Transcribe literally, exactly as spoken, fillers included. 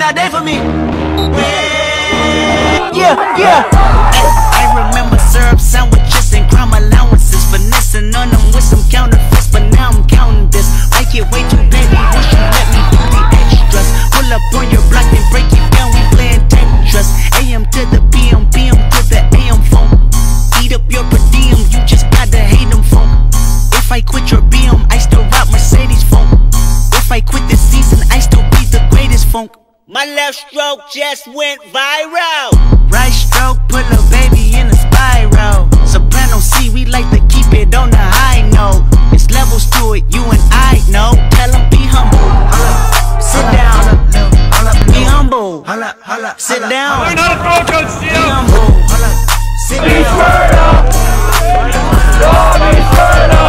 that day for me. Yeah, yeah. I, I remember syrup sandwiches and crime allowances, finessing on them with some counterfeits, but now I'm counting this. I get way too baby, once you let me do the extras. Pull up on your block and break it down, we playing Tetris. A M to the P M, P M to the A M phone. Eat up your per diem, you just gotta hate them phone. If I quit your B M, I still rock Mercedes phone. If I quit this season, I still be the greatest funk. My left stroke just went viral. Right stroke, put a baby in a spiral. Soprano C, we like to keep it on the high note. It's levels to it, you and I know. Tell them be humble. Sit down. Be humble. Sit down. Learn how to throw a gun, Steve. Be humble. Sit down. Be straight up. Be straight up.